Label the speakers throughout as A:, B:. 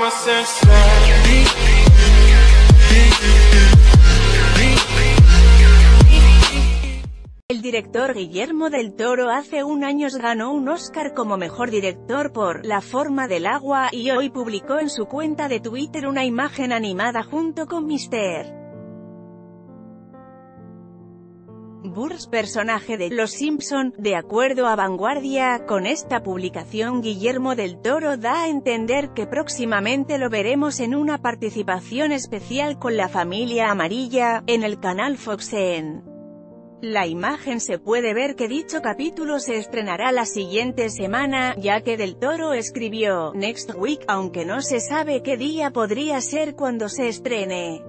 A: El director Guillermo del Toro hace un año ganó un Oscar como mejor director por La forma del agua, y hoy publicó en su cuenta de Twitter una imagen animada junto con Mr. Burns, personaje de Los Simpson. De acuerdo a Vanguardia, con esta publicación Guillermo del Toro da a entender que próximamente lo veremos en una participación especial con la familia amarilla, en el canal Fox. En la imagen se puede ver que dicho capítulo se estrenará la siguiente semana, ya que Del Toro escribió "Next Week", aunque no se sabe qué día podría ser cuando se estrene.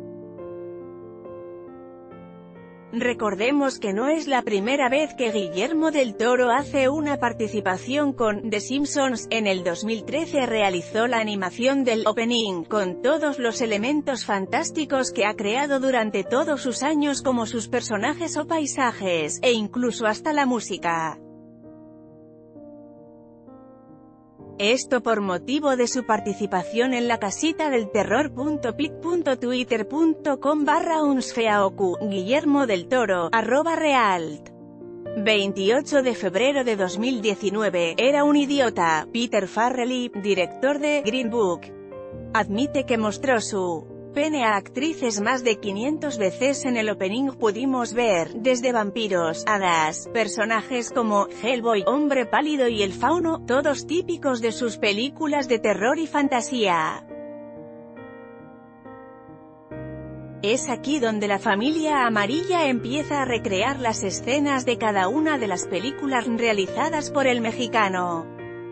A: Recordemos que no es la primera vez que Guillermo del Toro hace una participación con The Simpsons. En el 2013 realizó la animación del opening, con todos los elementos fantásticos que ha creado durante todos sus años, como sus personajes o paisajes, e incluso hasta la música. Esto por motivo de su participación en la casita del terror. Pic.twitter.com/unsfeaoku, Guillermo del Toro, @realt. 28 de febrero de 2019, era un idiota. Peter Farrelly, director de Green Book, admite que mostró su pene a actrices más de 500 veces. En el opening pudimos ver, desde vampiros, hadas, personajes como Hellboy, Hombre Pálido y el Fauno, todos típicos de sus películas de terror y fantasía. Es aquí donde la familia amarilla empieza a recrear las escenas de cada una de las películas realizadas por el mexicano.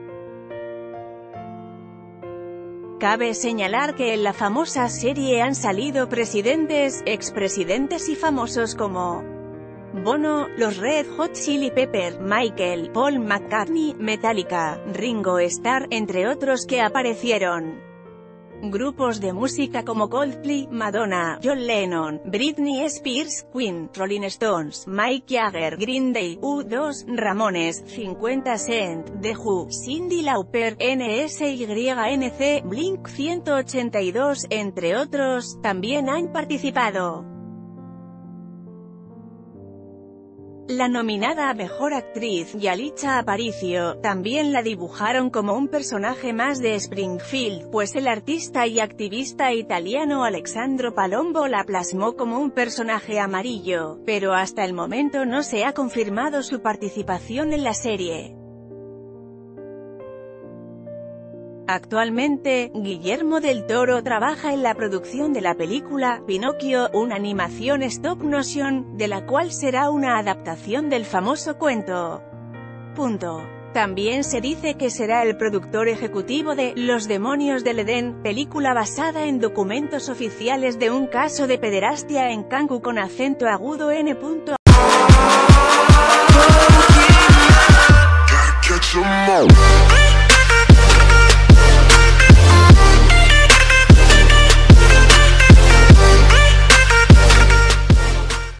A: Cabe señalar que en la famosa serie han salido presidentes, expresidentes y famosos como Bono, los Red Hot Chili Peppers, Michael, Paul McCartney, Metallica, Ringo Starr, entre otros que aparecieron. Grupos de música como Coldplay, Madonna, John Lennon, Britney Spears, Queen, Rolling Stones, Mick Jagger, Green Day, U2, Ramones, 50 Cent, The Who, Cyndi Lauper, NSYNC, Blink 182, entre otros, también han participado. La nominada a Mejor Actriz, Yalitza Aparicio, también la dibujaron como un personaje más de Springfield, pues el artista y activista italiano Alessandro Palombo la plasmó como un personaje amarillo, pero hasta el momento no se ha confirmado su participación en la serie. Actualmente, Guillermo del Toro trabaja en la producción de la película Pinocchio, una animación stop motion, de la cual será una adaptación del famoso cuento. También se dice que será el productor ejecutivo de Los demonios del Edén, película basada en documentos oficiales de un caso de pederastia en Cancún con acento agudo n.